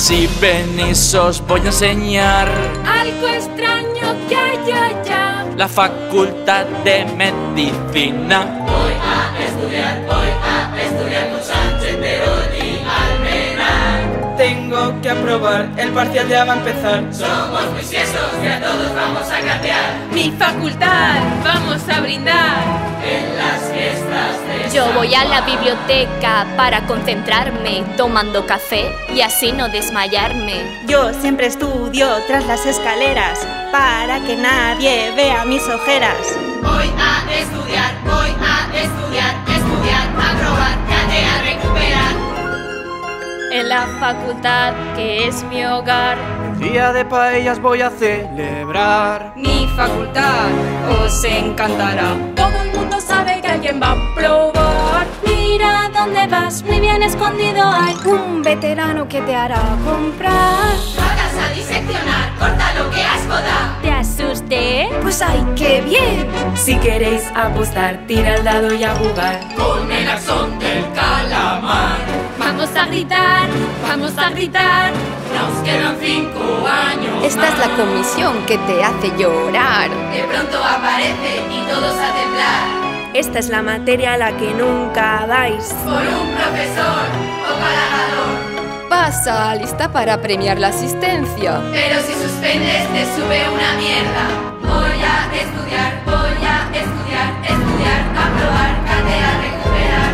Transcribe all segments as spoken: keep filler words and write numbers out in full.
Si venís os voy a enseñar algo extraño que hay allá. La facultad de medicina. Voy a estudiar, voy a estudiar con Sánchez, Terol y Almenar. Tengo que aprobar, el parcial ya va a empezar. Somos muy siesos, ya todos vamos a catear. Mi facultad, vamos a brindar en las fiestas de Yo San voy a la Juan. biblioteca para concentrarme, tomando café y así no desmayarme. Yo siempre estudio tras las escaleras para que nadie vea mis ojeras. Voy a estudiar, voy a estudiar, estudiar, aprobar, catear, recuperar. en la facultad que es mi hogar. Día de paellas voy a celebrar. Mi facultad os encantará. Todo el mundo sabe que alguien va a probar. Mira dónde vas, muy bien escondido hay un veterano que te hará comprar. Vas a diseccionar, corta lo que asco da. ¿Te asusté? Pues ay, qué bien. Si queréis apostar, tira el dado y a jugar. Con el axón del calamar. Vamos a gritar, vamos a gritar. Nos quedan cinco años. Esta es la comisión que te hace llorar. De pronto aparece y todos a temblar. Esta es la materia a la que nunca dais. Por un profesor o halagador. Pasa, lista para premiar la asistencia. Pero si suspendes te sube una mierda. Voy a estudiar, voy a estudiar, estudiar, aprobar, catear, recuperar.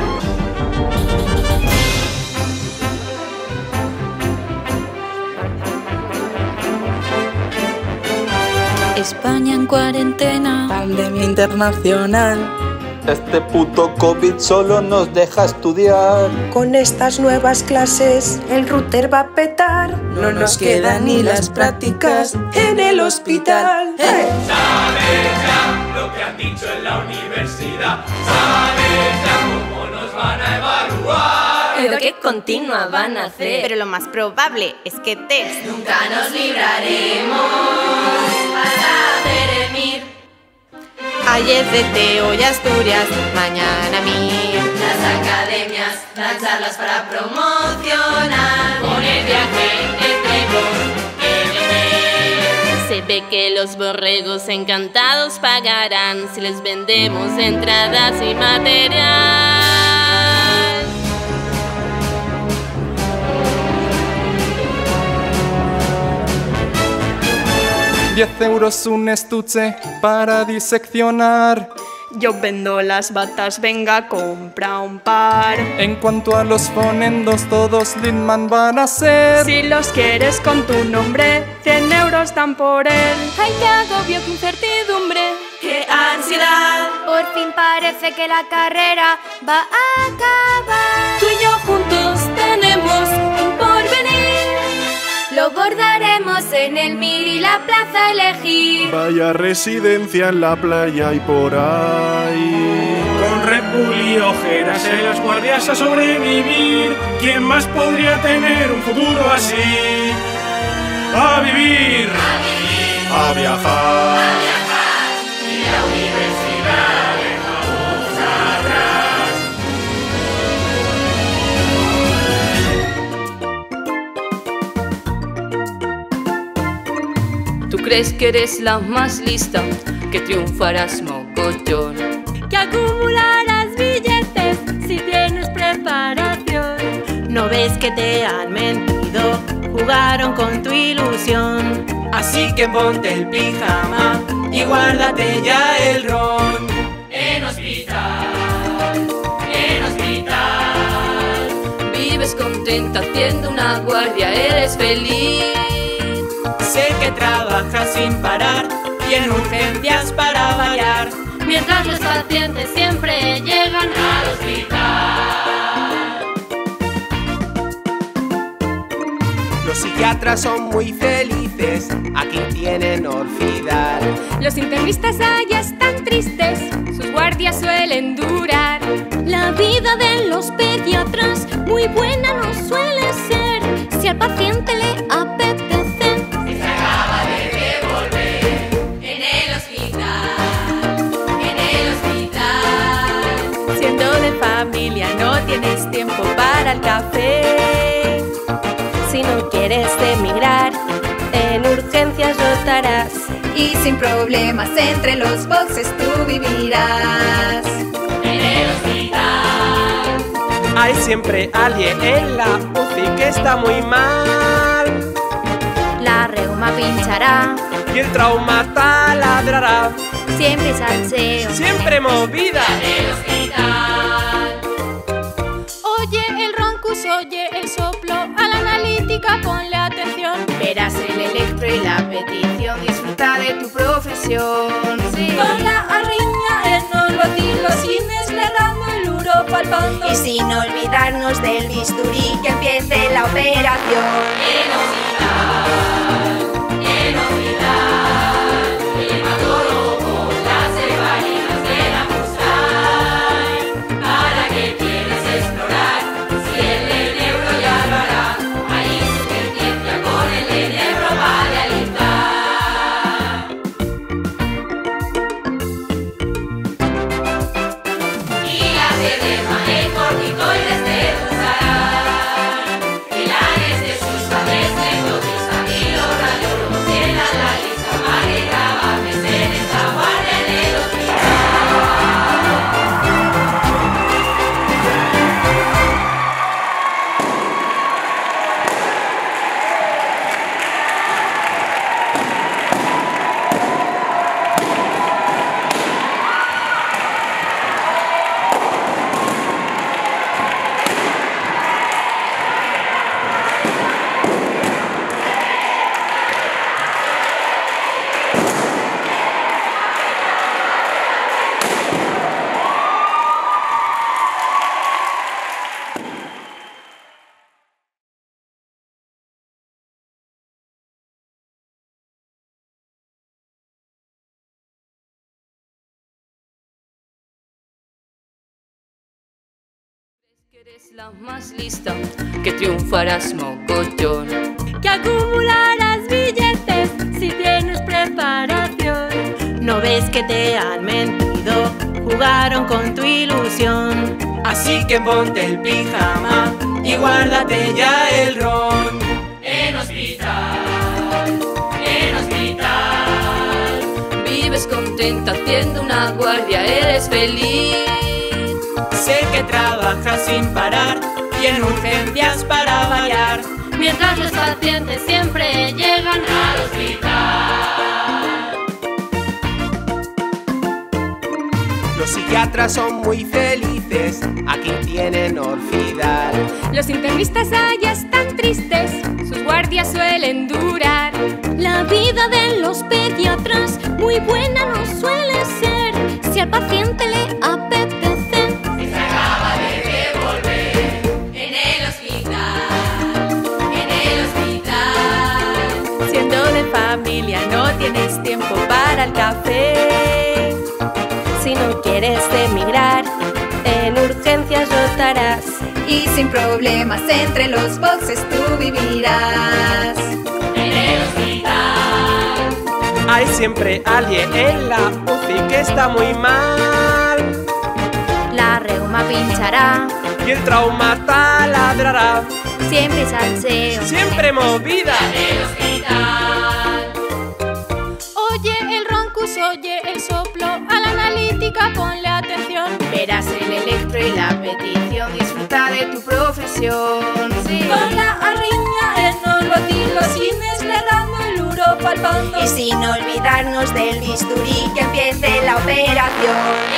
España en cuarentena. Pandemia internacional. Este puto COVID solo nos deja estudiar. Con estas nuevas clases el router va a petar. No nos quedan ni las prácticas en el hospital. ¡Eh! Sabes ya lo que han dicho en la universidad. Sabes ya cómo nos van a evaluar. Pero qué continua van a hacer. Pero lo más probable es que test. Nunca nos libraremos hasta Ceremir. Ayer de T hoy Asturias, mañana Mir. Las academias dan charlas para promocionar. Con el viaje entre vos, el Se ve que los borregos encantados pagarán si les vendemos entradas y material. diez euros un estuche para diseccionar. Yo vendo las batas, venga, compra un par. En cuanto a los fonendos, todos Lindman van a ser. Si los quieres con tu nombre, cien euros dan por él. Ay, qué agobio, qué incertidumbre. ¡Qué ansiedad! Por fin parece que la carrera va a acabar. Tú y yo juntos tenemos un porvenir. Lo bordaremos en el Mir y la plaza elegir. Vaya residencia en la playa y por ahí. Con Red Bull y ojeras en las guardias a sobrevivir. ¿Quién más podría tener un futuro así? ¡A vivir! A vivir, A viajar. a viajar y la universidad dejamos atrás. Tú crees que eres la más lista, que triunfarás mogollón, Que acumularás billetes si tienes preparación. ¿No ves que te han mentido? Jugaron con tu ilusión. Así que ponte el pijama y guárdate ya el ron. En hospital, en hospital. vives contenta haciendo una guardia, eres feliz. Sé que trabajas sin parar y en urgencias para variar. Mientras los pacientes siempre llegan Al hospital. Los psiquiatras son muy felices, aquí tienen orfidal. Los internistas allá están tristes, sus guardias suelen durar. La vida de los pediatras muy buena no suele ser. Si al paciente le apetece, Se acaba de revolver en el hospital, en el hospital. Siendo de familia no tienes tiempo para el café. Si no quieres Y sin problemas entre los boxes tú vivirás. En el hospital hay siempre alguien en la U C I que está muy mal. La reuma pinchará Y el trauma taladrará. siempre salseo, Siempre movida. en el hospital. Oye el roncus, oye el soplo, a la analítica ponle atención. Verás el electro y la petición, disfruta de tu profesión. Sí. Con la arritmia, el norbatil, los cines le dando el uro palpando. Y sin olvidarnos del bisturí, que empiece la operación. En el hospital, en el hospital, el hematólogo con las heparinas de la Musai. ¿Para qué quieres explorar? Si el de neuro ya lo hará. Ahí su ciencia con el de neuro va a realizar. Y la edema, el corticoides te usarán. El anestesista desnecrotiza y los radiólogos llenan la lista para que trabajes en esta guardia en el hospital. Que eres la más lista, que triunfarás mogollón. Que acumularás billetes si tienes preparación. ¿No ves que te han mentido? Jugaron con tu ilusión. Así que ponte el pijama y guárdate ya el ron. En hospital, en hospital. Vives contenta haciendo una guardia, eres feliz. Sé que trabajas sin parar y en urgencias para variar. Mientras los pacientes siempre llegan Al hospital. Los psiquiatras son muy felices, aquí tienen Orfidal. Los internistas allá están tristes, sus guardias suelen durar. La vida de los pediatras muy buena no suele ser. Si al paciente le apetece, Se acaba de devolver. En el hospital, en el hospital. Siendo de familia no tienes tiempo para el café. Si no quieres emigrar, en urgencias rotarás. Y sin problemas entre los boxes tú vivirás. En el hospital. Hay siempre alguien en la U C I que está muy mal. la reuma pinchará Y el trauma taladrará. siempre salseo, Siempre movida. En el hospital. oye el roncus, oye el soplo, a la analítica ponle atención. Verás el electro y la petición, disfruta de tu profesión. Sí. Con la arritmia, el norbatil, los cines le dando el uro palpando. Y sin olvidarnos del bisturí, que empiece la operación.